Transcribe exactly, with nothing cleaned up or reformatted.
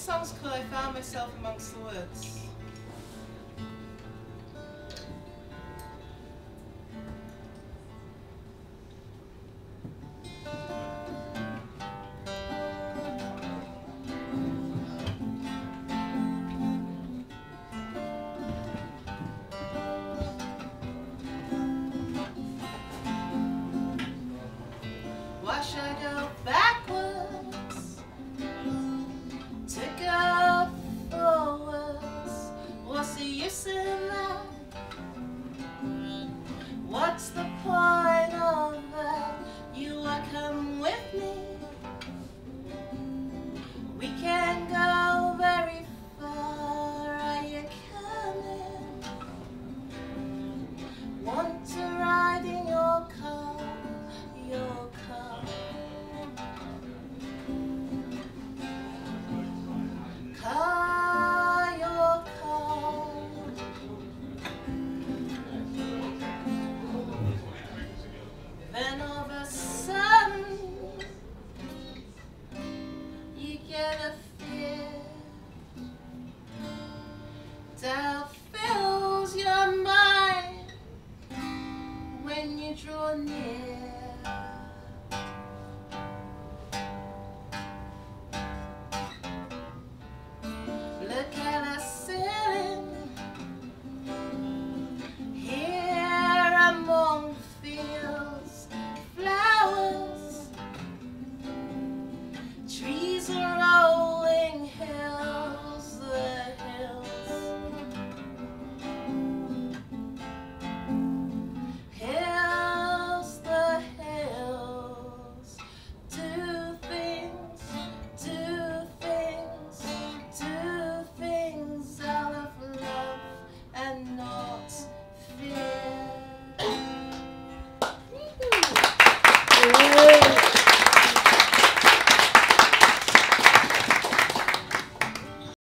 song's called I Found Myself Amongst the Woods. Why should I go backwards to go forwards? What's the use in that? What's the point of that? You will come with me. We can go very far. Are you coming? Want to ride in your car? Your car. Car, your car. Then all of a sudden you get